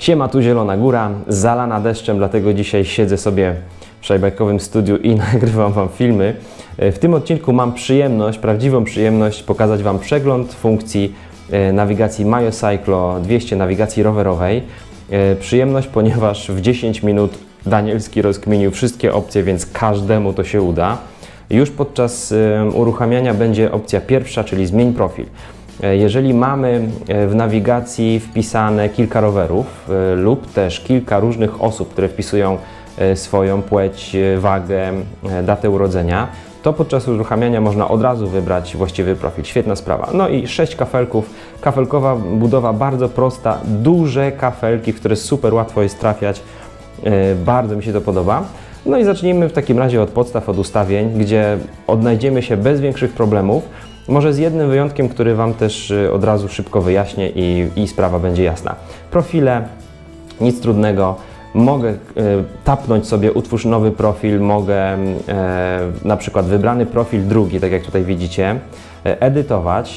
Siema, tu Zielona Góra, zalana deszczem, dlatego dzisiaj siedzę sobie w szajbajkowym studiu i nagrywam Wam filmy. W tym odcinku mam przyjemność, prawdziwą przyjemność pokazać Wam przegląd funkcji nawigacji MyoCyclo 200 nawigacji rowerowej. Przyjemność, ponieważ w 10 minut Danielski rozkminił wszystkie opcje, więc każdemu to się uda. Już podczas uruchamiania będzie opcja pierwsza, czyli zmień profil. Jeżeli mamy w nawigacji wpisane kilka rowerów lub też kilka różnych osób, które wpisują swoją płeć, wagę, datę urodzenia, to podczas uruchamiania można od razu wybrać właściwy profil. Świetna sprawa. No i 6 kafelków. Kafelkowa budowa bardzo prosta, duże kafelki, w które super łatwo jest trafiać. Bardzo mi się to podoba. No i zacznijmy w takim razie od podstaw, od ustawień, gdzie odnajdziemy się bez większych problemów. Może z jednym wyjątkiem, który Wam też od razu szybko wyjaśnię i sprawa będzie jasna. Profile, nic trudnego. Mogę tapnąć sobie, utwórz nowy profil, mogę na przykład wybrany profil drugi, tak jak tutaj widzicie, edytować,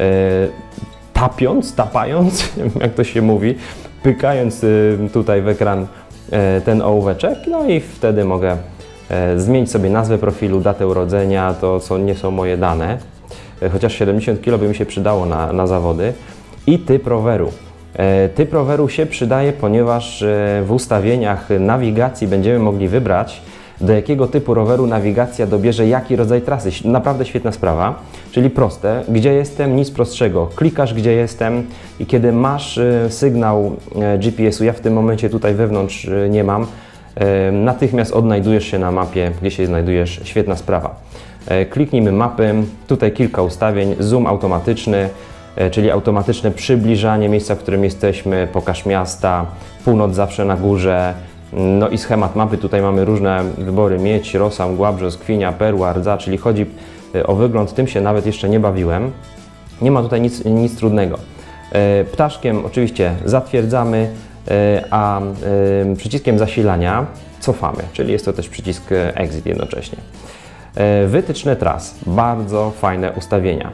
tapając, jak to się mówi, pykając tutaj w ekran ten ołóweczek, no i wtedy mogę zmienić sobie nazwę profilu, datę urodzenia, to nie są moje dane, chociaż 70 kg by mi się przydało na zawody, i typ roweru. Typ roweru się przydaje, ponieważ w ustawieniach nawigacji będziemy mogli wybrać, do jakiego typu roweru nawigacja dobierze jaki rodzaj trasy. Naprawdę świetna sprawa, czyli proste. Gdzie jestem? Nic prostszego. Klikasz, gdzie jestem, i kiedy masz sygnał GPS-u, ja w tym momencie tutaj wewnątrz nie mam, natychmiast odnajdujesz się na mapie, gdzie się znajdujesz. Świetna sprawa. Kliknijmy mapy. Tutaj kilka ustawień. Zoom automatyczny, czyli automatyczne przybliżanie miejsca, w którym jesteśmy, pokaż miasta, północ zawsze na górze, no i schemat mapy. Tutaj mamy różne wybory: Miedź, Rosa, Mgła, Brzoskwinia, Perła, Rdza, czyli chodzi o wygląd. Tym się nawet jeszcze nie bawiłem. Nie ma tutaj nic trudnego. Ptaszkiem oczywiście zatwierdzamy, a przyciskiem zasilania cofamy, czyli jest to też przycisk exit jednocześnie. Wytyczne tras, bardzo fajne ustawienia.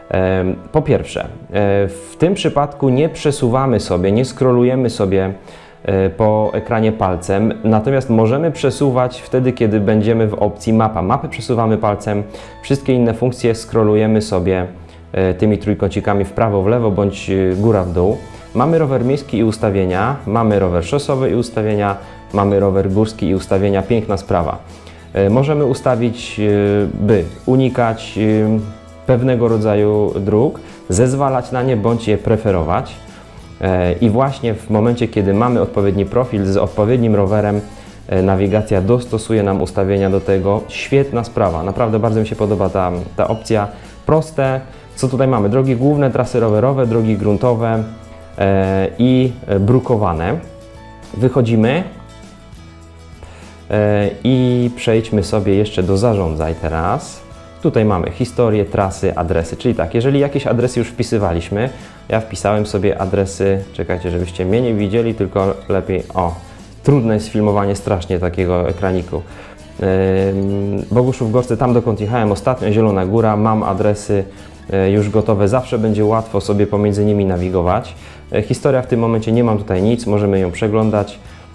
Po pierwsze, w tym przypadku nie przesuwamy sobie, nie scrollujemy sobie po ekranie palcem, natomiast możemy przesuwać wtedy, kiedy będziemy w opcji mapa. Mapę przesuwamy palcem, wszystkie inne funkcje scrollujemy sobie tymi trójkącikami w prawo, w lewo bądź góra, w dół. Mamy rower miejski i ustawienia, mamy rower szosowy i ustawienia, mamy rower górski i ustawienia. Piękna sprawa. Możemy ustawić, by unikać pewnego rodzaju dróg, zezwalać na nie bądź je preferować. I właśnie w momencie, kiedy mamy odpowiedni profil z odpowiednim rowerem, nawigacja dostosuje nam ustawienia do tego. Świetna sprawa, naprawdę bardzo mi się podoba ta opcja. Proste. Co tutaj mamy? Drogi główne, trasy rowerowe, drogi gruntowe i brukowane. Wychodzimy i przejdźmy sobie jeszcze do zarządzaj teraz. Tutaj mamy historię, trasy, adresy, czyli tak, jeżeli jakieś adresy już wpisywaliśmy, ja wpisałem sobie adresy, czekajcie, żebyście mnie nie widzieli, tylko lepiej, trudne jest filmowanie strasznie takiego ekraniku. Boguszów-Gorscy, tam dokąd jechałem ostatnio, Zielona Góra, mam adresy już gotowe, zawsze będzie łatwo sobie pomiędzy nimi nawigować. Historia w tym momencie, nie mam tutaj nic, możemy ją przeglądać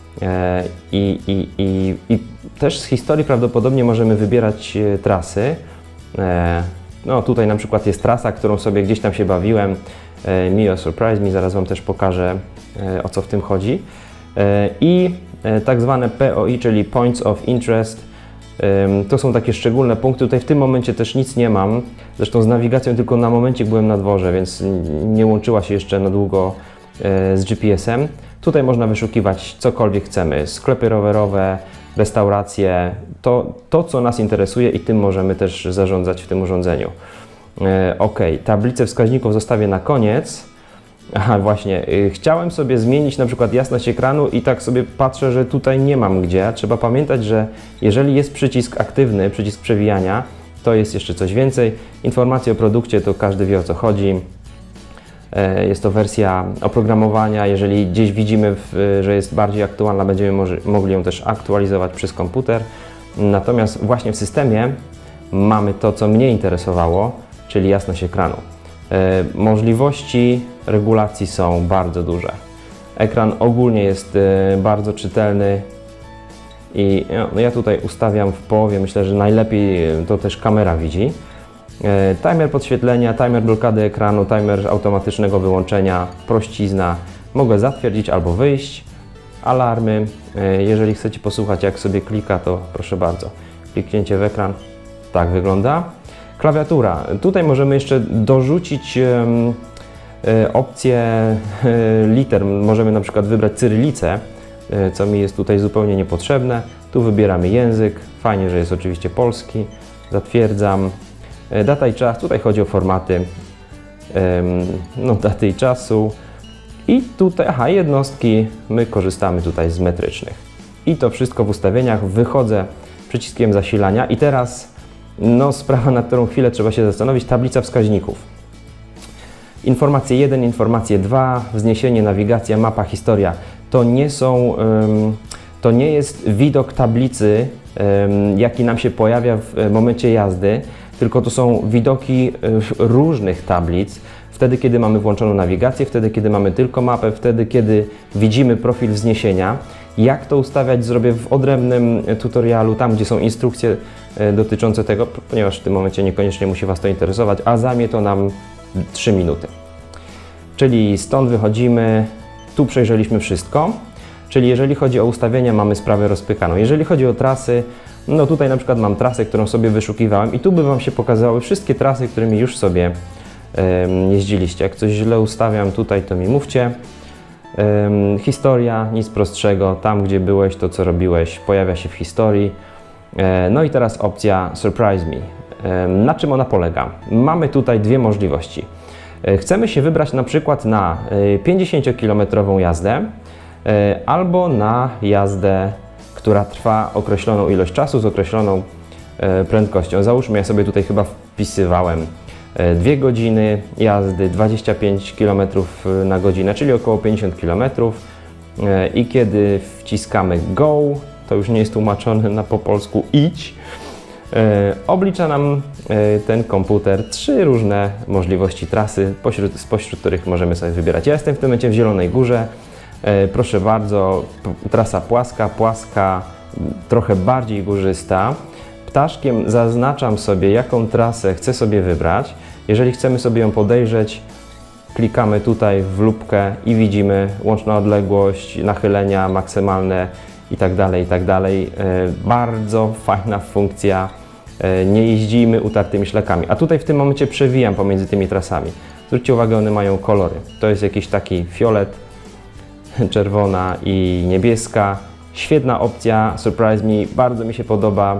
i też z historii prawdopodobnie możemy wybierać trasy. No tutaj na przykład jest trasa, którą sobie gdzieś tam się bawiłem. Mio Surprise Me, zaraz Wam też pokażę, o co w tym chodzi. I tak zwane POI, czyli Points of Interest. To są takie szczególne punkty. Tutaj w tym momencie też nic nie mam. Zresztą z nawigacją tylko na momencik byłem na dworze, więc nie łączyła się jeszcze na długo z GPS-em. Tutaj można wyszukiwać cokolwiek chcemy. Sklepy rowerowe, restauracje, to co nas interesuje, i tym możemy też zarządzać w tym urządzeniu. OK, tablicę wskaźników zostawię na koniec. Aha, właśnie, chciałem sobie zmienić na przykład jasność ekranu i tak sobie patrzę, że tutaj nie mam gdzie. Trzeba pamiętać, że jeżeli jest przycisk aktywny, przycisk przewijania, to jest jeszcze coś więcej. Informacje o produkcie, to każdy wie, o co chodzi. Jest to wersja oprogramowania. Jeżeli gdzieś widzimy, że jest bardziej aktualna, będziemy mogli ją też aktualizować przez komputer. Natomiast właśnie w systemie mamy to, co mnie interesowało, czyli jasność ekranu. Możliwości regulacji są bardzo duże. Ekran ogólnie jest bardzo czytelny i no, ja tutaj ustawiam w połowie, myślę, że najlepiej to też kamera widzi. Timer podświetlenia, timer blokady ekranu, timer automatycznego wyłączenia, prościzna. Mogę zatwierdzić albo wyjść. Alarmy. Jeżeli chcecie posłuchać, jak sobie klika, to proszę bardzo. Kliknięcie w ekran. Tak wygląda. Klawiatura. Tutaj możemy jeszcze dorzucić opcję liter. Możemy na przykład wybrać cyrylicę, co mi jest tutaj zupełnie niepotrzebne. Tu wybieramy język. Fajnie, że jest oczywiście polski. Zatwierdzam. Data i czas. Tutaj chodzi o formaty daty i czasu. I tutaj, jednostki, my korzystamy tutaj z metrycznych. I to wszystko w ustawieniach. Wychodzę przyciskiem zasilania i teraz sprawa, nad którą chwilę trzeba się zastanowić, tablica wskaźników. Informacje 1, informacje 2, wzniesienie, nawigacja, mapa, historia. To nie jest widok tablicy, jaki nam się pojawia w momencie jazdy, tylko to są widoki różnych tablic. Wtedy, kiedy mamy włączoną nawigację, wtedy, kiedy mamy tylko mapę, wtedy, kiedy widzimy profil wzniesienia. Jak to ustawiać, zrobię w odrębnym tutorialu, tam gdzie są instrukcje dotyczące tego, ponieważ w tym momencie niekoniecznie musi Was to interesować, a zajmie to nam 3 minuty. Czyli stąd wychodzimy, tu przejrzeliśmy wszystko, czyli jeżeli chodzi o ustawienia, mamy sprawę rozpykaną. Jeżeli chodzi o trasy, no tutaj na przykład mam trasę, którą sobie wyszukiwałem i tu by Wam się pokazały wszystkie trasy, którymi już sobie jeździliście. Jak coś źle ustawiam tutaj, to mi mówcie. Historia, nic prostszego, tam gdzie byłeś, to co robiłeś, pojawia się w historii. No i teraz opcja Surprise Me. Na czym ona polega? Mamy tutaj dwie możliwości. Chcemy się wybrać na przykład na 50-kilometrową jazdę albo na jazdę, która trwa określoną ilość czasu z określoną prędkością. Załóżmy, ja sobie tutaj chyba wpisywałem 2 godziny jazdy, 25 km na godzinę, czyli około 50 km. I kiedy wciskamy Go, to już nie jest tłumaczone po polsku idź, oblicza nam ten komputer 3 różne możliwości trasy, spośród których możemy sobie wybierać. Ja jestem w tym momencie w Zielonej Górze. Proszę bardzo, trasa płaska, trochę bardziej górzysta. Ptaszkiem zaznaczam sobie, jaką trasę chcę sobie wybrać. Jeżeli chcemy sobie ją podejrzeć, klikamy tutaj w lupkę i widzimy łączna odległość, nachylenia maksymalne itd. Bardzo fajna funkcja. Nie jeździmy utartymi szlakami. A tutaj w tym momencie przewijam pomiędzy tymi trasami. Zwróćcie uwagę, one mają kolory. To jest jakiś taki fiolet, czerwona i niebieska. Świetna opcja, Surprise Me, bardzo mi się podoba.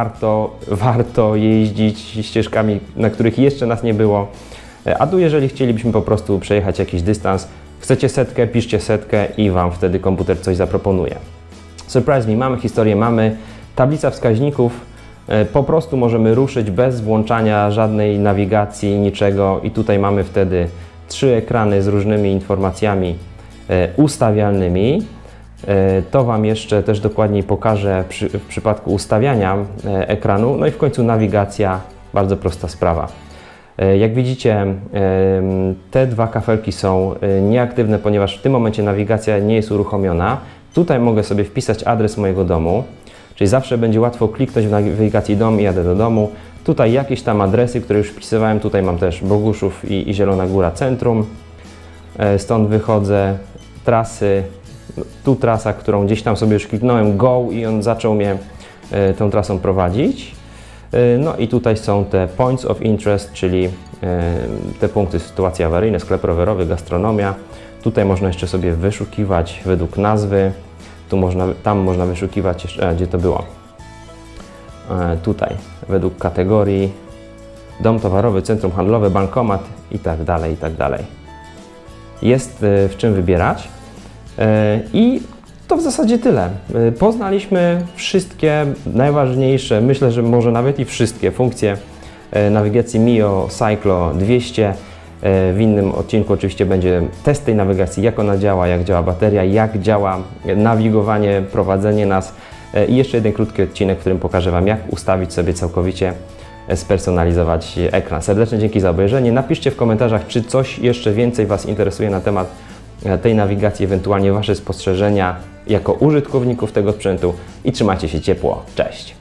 Warto jeździć ścieżkami, na których jeszcze nas nie było. A tu jeżeli chcielibyśmy po prostu przejechać jakiś dystans, chcecie setkę, piszcie setkę i Wam wtedy komputer coś zaproponuje. Surprise Me, mamy historię, mamy tablica wskaźników. Po prostu możemy ruszyć bez włączania żadnej nawigacji, niczego i tutaj mamy wtedy 3 ekrany z różnymi informacjami ustawialnymi. To Wam jeszcze też dokładniej pokażę w przypadku ustawiania ekranu. No i w końcu nawigacja, bardzo prosta sprawa. Jak widzicie, te 2 kafelki są nieaktywne, ponieważ w tym momencie nawigacja nie jest uruchomiona. Tutaj mogę sobie wpisać adres mojego domu, czyli zawsze będzie łatwo kliknąć w nawigacji dom i jadę do domu. Tutaj jakieś tam adresy, które już wpisywałem. Tutaj mam też Boguszów i Zielona Góra Centrum. Stąd wychodzę, trasy. Tu trasa, którą gdzieś tam sobie już kliknąłem Go i on zaczął mnie tą trasą prowadzić. No i tutaj są te Points of Interest, czyli te punkty sytuacji awaryjne, sklep rowerowy, gastronomia. Tutaj można jeszcze sobie wyszukiwać według nazwy. Tam można wyszukiwać jeszcze, gdzie to było? Tutaj, według kategorii, dom towarowy, centrum handlowe, bankomat i tak dalej, i tak dalej. Jest w czym wybierać. I to w zasadzie tyle. Poznaliśmy wszystkie najważniejsze, myślę, że może nawet i wszystkie funkcje nawigacji Mio Cyclo 200. W innym odcinku oczywiście będzie test tej nawigacji, jak ona działa, jak działa bateria, jak działa nawigowanie, prowadzenie nas i jeszcze jeden krótki odcinek, w którym pokażę Wam, jak ustawić sobie całkowicie, spersonalizować ekran. Serdecznie dzięki za obejrzenie. Napiszcie w komentarzach, czy coś jeszcze więcej Was interesuje na temat tej nawigacji, ewentualnie Wasze spostrzeżenia jako użytkowników tego sprzętu i trzymajcie się ciepło. Cześć!